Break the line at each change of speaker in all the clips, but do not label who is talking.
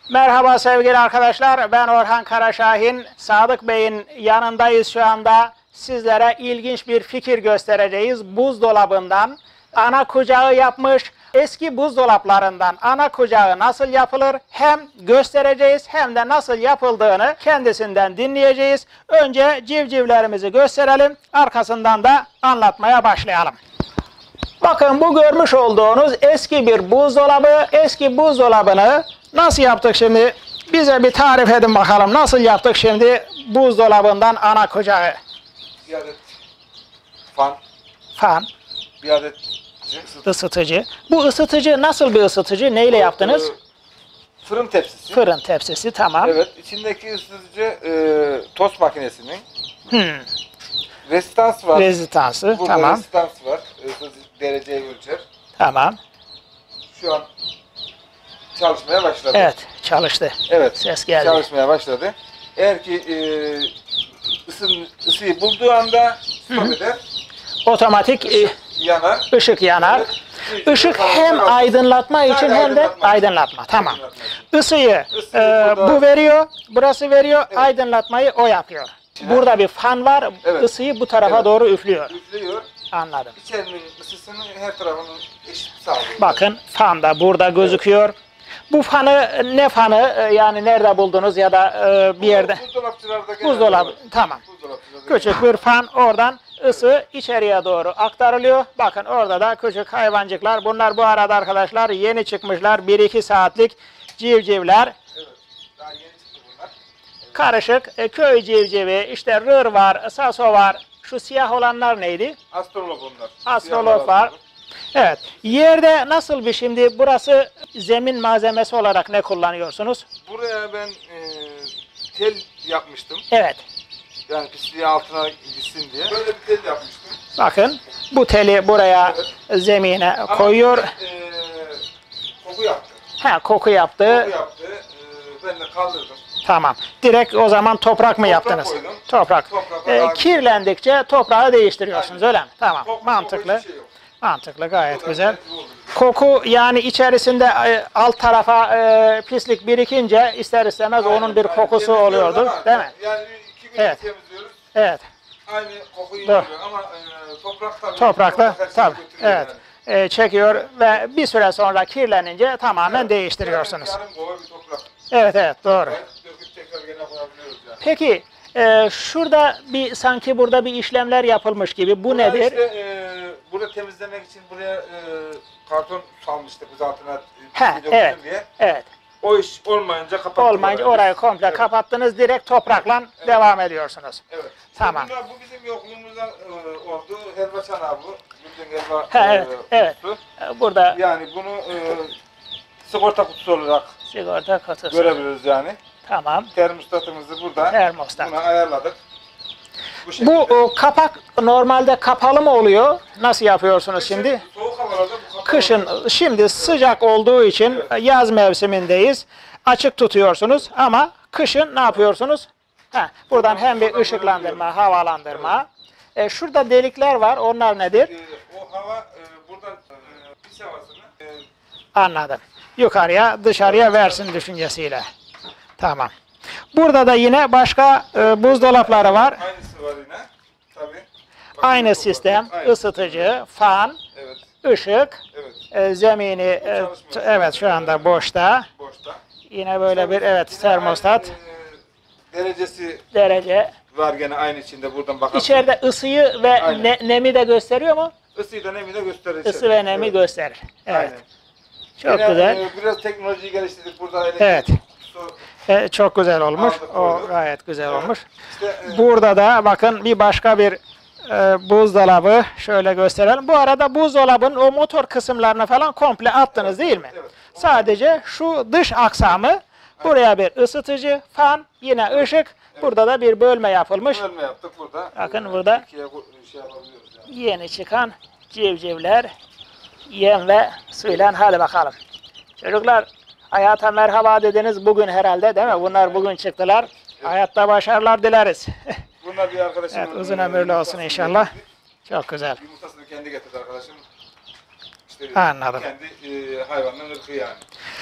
Merhaba sevgili arkadaşlar, ben Orhan Karaşahin. Sadık Bey'in yanındayız şu anda. Sizlere ilginç bir fikir göstereceğiz. Buzdolabından ana kucağı yapmış. Eski buzdolaplarından ana kucağı nasıl yapılır hem göstereceğiz hem de nasıl yapıldığını kendisinden dinleyeceğiz. Önce civcivlerimizi gösterelim, arkasından da anlatmaya başlayalım. Bakın bu görmüş olduğunuz eski bir buzdolabı. Eski buzdolabını nasıl yaptık şimdi? Bize bir tarif edin bakalım. Nasıl yaptık şimdi buzdolabından ana kucağı?
Bir adet fan.
Fan.
Bir adet
Isıtıcı. Bu ısıtıcı nasıl bir ısıtıcı? Neyle yaptınız?
Fırın tepsisi.
Fırın tepsisi, tamam.
Evet. İçindeki ısıtıcı tost makinesinin. Rezistans var.
Rezistansı,
Burada
tamam.
rezistans var. Dereceyi ölçer.
Tamam.
Şu an çalışmaya başladı.
Evet, çalıştı.
Evet.
Ses geldi.
Çalışmaya başladı. Eğer ki ısıyı bulduğu anda stop eder.
Otomatik
Yanar.
ışık yanar.
Evet.
Işık hem aydınlatma için hem de aydınlatma. Tamam. Isıyı bu veriyor, burası veriyor,
Evet.
Aydınlatmayı o yapıyor. Burada bir fan var,
Evet.
ısıyı bu tarafa
Evet.
doğru üflüyor.
Üflüyor.
Anladım.
İçerinin ısısını her tarafının eşit sağlıyor.
Bakın fan da burada gözüküyor. Bu fanı ne fanı yani nerede buldunuz ya da bir yerde?
Buzdolapçılarda genelde
Buzdolabı.
var.
Tamam.
Buzdolapçılarda
Küçük bir fan, oradan ısı içeriye doğru aktarılıyor. Bakın orada da küçük hayvancıklar. Bunlar bu arada arkadaşlar yeni çıkmışlar. 1-2 saatlik civcivler.
Evet. Daha yeni çıktı bunlar.
Karışık köy civcivi, işte rır var, saso var. Şu siyah olanlar neydi?
Astrolog onlar.
Astrolog var. Evet. Yerde nasıl bir şimdi burası zemin malzemesi olarak ne kullanıyorsunuz?
Buraya ben tel yapmıştım.
Evet.
Yani pisliği altına gitsin diye. Böyle bir tel yapmıştım.
Bakın bu teli buraya zemine
Ama,
koyuyor.
koku yaptı.
Koku yaptı.
Koku yaptı. Ben de kaldırdım.
Tamam. Direkt o zaman toprak mı yaptınız?
Koydum.
Toprak.
Toprak
Kirlendikçe toprağı değiştiriyorsunuz,
Aynen.
öyle mi? Tamam. Mantıklı.
Hiçbir şey yok.
Mantıklı, gayet
Bu da
güzel.
net olur.
Koku yani içerisinde alt tarafa pislik birikince ister istemez onun bir kokusu
Temizliyoruz
oluyordur,
ama
değil mi?
Yani 2 gün
Evet.
temizliyoruz.
Evet.
Aynı kokuyu
Doğru.
indiriyor ama toprak tabii.
Toprakla
her şeyi
tabii.
götürüyor
Evet.
yani.
Çekiyor ve bir süre sonra kirlenince tamamen
Evet.
değiştiriyorsunuz.
Yarım kova bir toprak.
Evet, evet, doğru.
Döküp tekrar gene koyabiliyoruz yani.
Peki şurada bir sanki burada bir işlemler yapılmış gibi. Bu
Burada
nedir?
işte, burada temizlemek için buraya karton salmıştık biz altına
Evet.
diye.
Evet.
O iş olmayınca kapattık.
Olmayınca orayı komple
Evet.
kapattınız, direkt toprakla devam ediyorsunuz.
Evet.
Tamam.
Bu bizim yokluğumuzdan oldu. Helva çanağı bu. Bildiğin helva
Evet, evet.
kutusu.
Burada
Yani bunu sigorta kutusu olarak
sigorta kutusu.
görebiliriz yani.
Tamam.
Termostatımızı burada
Termostat.
buna ayarladık. Bu şekilde.
Bu kapak normalde kapalı mı oluyor? Nasıl yapıyorsunuz şimdi?
Soğuk havalarda bu kapalı.
Kışın, şimdi sıcak olduğu için yaz mevsimindeyiz. Açık tutuyorsunuz ama kışın ne yapıyorsunuz? Buradan hem bir ışıklandırma, havalandırma. Şurada delikler var. Onlar nedir?
O hava buradan pis havasını
Anladım. Yukarıya, dışarıya versin düşüncesiyle. Tamam. Burada da yine başka buzdolapları var.
aynısı var yine. Tabii.
Aynı sistem,
Aynı.
ısıtıcı, fan,
Evet.
ışık,
Evet.
zemini, evet şu anda boşta.
Boşta.
Yine böyle bir
Yine
termostat,
aynı, derecesi
derece.
var gene aynı içinde buradan bakarsın.
İçeride ısıyı ve
Aynen.
nemi de gösteriyor mu?
Isıyı da nemi de gösterir.
Isı ve nemi gösterir. Evet.
Aynen.
Çok
Yine,
güzel.
biraz teknolojiyi geliştirdik burada.
Evet.
Su,
Çok güzel olmuş.
Aldık,
O
koyduk.
gayet güzel
Evet.
olmuş.
işte,
Burada da bakın bir başka bir buzdolabı şöyle gösterelim. Bu arada buzdolabın o motor kısımlarını falan komple attınız değil mi?
Evet.
Sadece şu dış aksamı, buraya bir ısıtıcı, fan, yine ışık. Burada da bir bölme yapılmış.
bölme yaptık burada.
Bakın burada
İkiye şey yapabiliyoruz yani.
yeni çıkan civcivler yem ve suyla, hadi bakalım. Çocuklar hayata merhaba dediniz bugün herhalde değil mi? Bunlar bugün çıktılar. Hayatta başarılar dileriz.
Bunlar bir arkadaşım.
Evet, uzun ömürlü olsun inşallah. Çok güzel.
Yumurtasını kendi getirdi arkadaşım. İşte
Anladım.
Kendi hayvanın ırkı yani.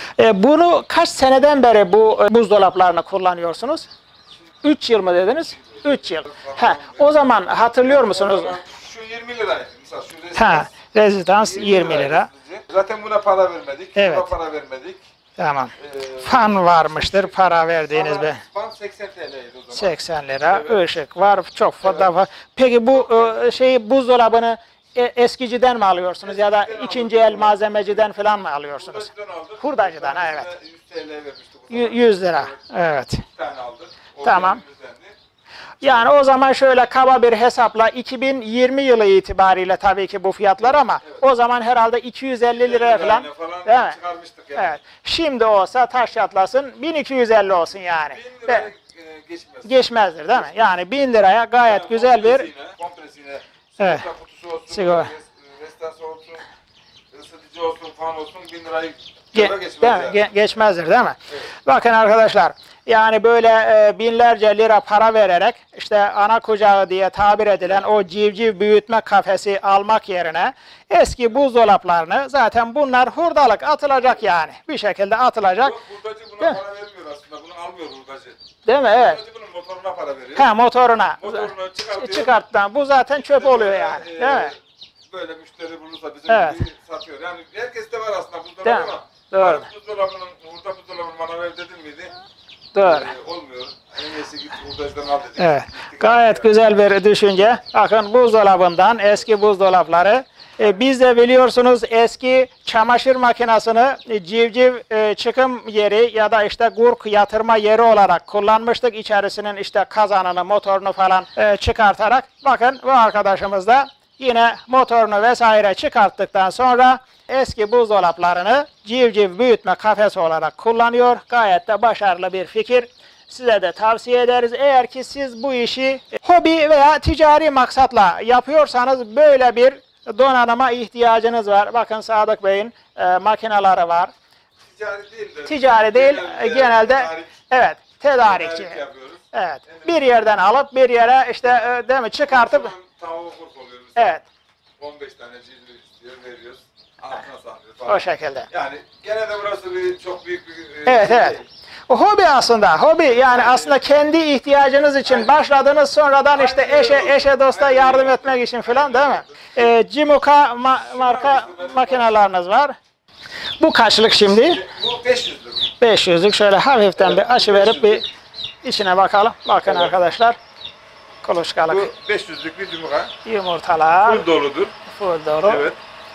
Bunu kaç seneden beri bu buzdolaplarını kullanıyorsunuz? 3 yıl mı dediniz? 3 yıl. O zaman hatırlıyor musunuz?
Şu 20 liraydı. Mesela şu
rezistans 20 lira.
Zaten buna para vermedik.
Evet.
Buna para vermedik.
Tamam. Fan varmıştır para verdiğiniz be.
Fan 80 TL'ydi o zaman.
80 lira.
Evet.
Işık var. Çok fazla var. Peki bu buzdolabını eskiciden mi alıyorsunuz ya da ikinci el malzemeciden falan mı alıyorsunuz?
Hurdacıdan aldık.
Hurdacıdan, evet.
100 TL vermiştik.
100 lira. Evet.
Bir tane aldık.
Tamam.
Düzenli.
Yani o zaman şöyle kaba bir hesapla 2020 yılı itibariyle tabii ki bu fiyatlar ama o zaman herhalde 250 liraya falan, değil mi?
Çıkarmıştık yani.
Evet. Şimdi olsa taş çatlasın 1250 olsun yani.
1000 liraya geçmez.
Geçmezdir değil mi? Yani 1000 liraya gayet güzel bir
kompresine,
Evet.
sigorta kutusu olsun,
Sigorta.
restans olsun, ısıtıcı olsun, fan olsun 1000 lirayı geçmez
değil mi?
yani.
Geçmezdir değil mi?
Evet.
Bakın arkadaşlar yani böyle binlerce lira para vererek işte ana kucağı diye tabir edilen o civciv büyütme kafesi almak yerine eski buzdolaplarını zaten bunlar hurdalık atılacak yani. Bir şekilde atılacak.
Yok, hurdacı buna
Değil mi?
para vermiyor aslında. Bunu almıyor hurdacı.
Değil mi? Evet.
Hurdacı bunun motoruna para veriyor.
Motoruna.
Motorunu çıkartıyor.
Çıkarttan. Bu zaten çöp oluyor yani. Değil mi?
Böyle müşteri bulursa bizim
Evet.
gibi satıyor. Yani herkeste var aslında
Değil
buzdolabı
mi?
ama
Doğru.
hurda buzdolabını bana ver dedim miydi?
Doğru.
Olmuyor. En iyisi git hurdacıdan al dedik.
Evet.
Gittik,
Gayet
aldık
güzel bir düşünce. Bakın buzdolabından eski buzdolapları. Biz de biliyorsunuz eski çamaşır makinesini civciv çıkım yeri ya da işte gurk yatırma yeri olarak kullanmıştık. İçerisinin işte kazanını, motorunu falan çıkartarak. Bakın bu arkadaşımız da yine motorunu vesaire çıkarttıktan sonra eski buzdolaplarını civciv büyütme kafesi olarak kullanıyor. Gayet de başarılı bir fikir. Size de tavsiye ederiz. Eğer ki siz bu işi hobi veya ticari maksatla yapıyorsanız böyle bir donanıma ihtiyacınız var. Bakın Sadık Bey'in makineleri var.
Ticari değil de.
Ticari değil, genelde evet, tedarikçi.
Tedarik yapıyoruz.
Evet. Bir yerden alıp bir yere işte değil mi çıkartıp
Tavuğu kurt oluyor mesela.
evet,
15 tane civciv istiyor, veriyoruz. Altına sağlıyor falan.
o şekilde.
Yani gene de burası çok büyük bir
Evet,
şey
evet.
değil.
O hobi aslında. Hobi yani aslında kendi ihtiyacınız için başladınız sonradan işte eşe dosta yardım etmek için falan değil mi? Cimuka marka makineleriniz var. Bu kaçlık şimdi?
Bu 500'lük.
500'lük şöyle hafiften bir açıverip bir içine bakalım. Bakın
Evet.
arkadaşlar. Kuluçkalık
Bu 500'lük bir yumurta.
yumurtalar.
Full doludur.
Full dolu.
Evet.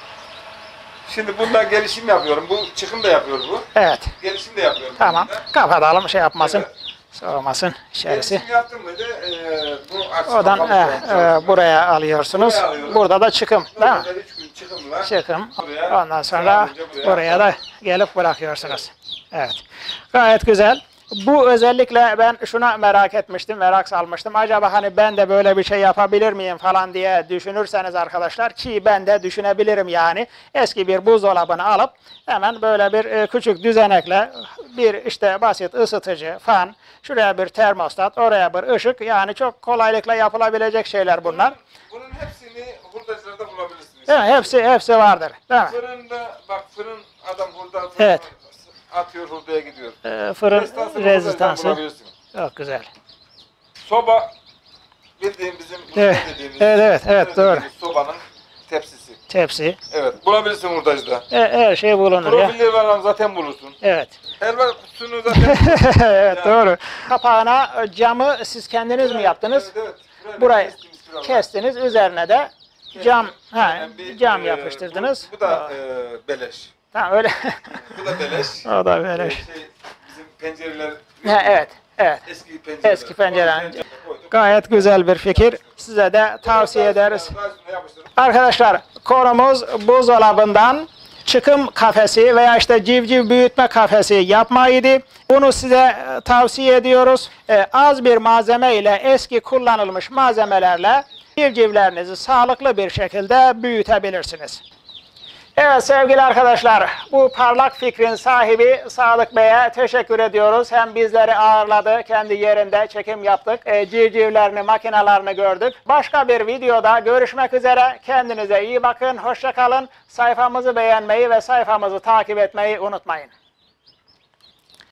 Şimdi bunda gelişim yapıyorum. Bu çıkım da yapıyor bu.
Evet.
Gelişim de yapıyorum.
Tamam.
bunda.
Kapatalım şey yapmasın.
Evet.
Soğumasın içerisi.
Gelişim yaptım mıydı? Bu açma
Oradan
çalışıyor.
buraya alıyorsunuz.
Buraya alıyorum.
Burada da çıkım değil mi?
Burada 3 gün çıkımla.
Çıkım.
Buraya,
Ondan sonra
buraya
buraya da gelip bırakıyorsunuz. Evet. Gayet güzel. Bu özellikle ben şuna merak etmiştim, merak salmıştım. Acaba hani ben de böyle bir şey yapabilir miyim falan diye düşünürseniz arkadaşlar ki ben de düşünebilirim yani. Eski bir buzdolabını alıp hemen böyle bir küçük düzenekle bir işte basit ısıtıcı, fan, şuraya bir termostat, oraya bir ışık yani çok kolaylıkla yapılabilecek şeyler bunlar.
Bunun hepsini hurdacılarda bulabilirsiniz.
Değil mi? Hepsi vardır. Değil mi?
Fırında bak fırın adam hurda
Evet.
atıyor hurdaya gidiyor.
Fırın
Restansını
rezistansı.
bulabilirsin.
Çok güzel.
Soba bildiğin bizim
Evet.
dediğimiz,
Evet, doğru.
dediğimiz sobanın tepsisi.
Tepsi.
Evet bulabilirsin hurdacıda.
Her şey bulunur ya.
Profilleri var zaten bulursun.
Evet.
Helva kutusunu zaten
Evet,
Yani.
doğru. Kapağına camı siz kendiniz mi yaptınız?
Evet.
Burayı
kestiğimiz biraz var.
kestiniz, üzerine de cam
Yani bir,
cam
e,
yapıştırdınız.
Bu da beleş.
Tamam öyle.
Bu da beleş.
O da böyle.
Bizim pencereler
Evet.
eski pencereler.
Eski pencereler.
Pencereye koyduk.
Gayet güzel bir fikir. Size de tavsiye ederiz.
Daha yapıştırıp
Arkadaşlar konumuz buzdolabından çıkım kafesi veya işte civciv büyütme kafesi yapmaydı. Bunu size tavsiye ediyoruz. Az bir malzeme ile eski kullanılmış malzemelerle civcivlerinizi sağlıklı bir şekilde büyütebilirsiniz. Evet sevgili arkadaşlar, bu parlak fikrin sahibi Sadık Bey'e teşekkür ediyoruz. Hem bizleri ağırladı, kendi yerinde çekim yaptık, civcivlerini, makinalarını gördük. Başka bir videoda görüşmek üzere, kendinize iyi bakın, hoşça kalın. Sayfamızı beğenmeyi ve sayfamızı takip etmeyi unutmayın.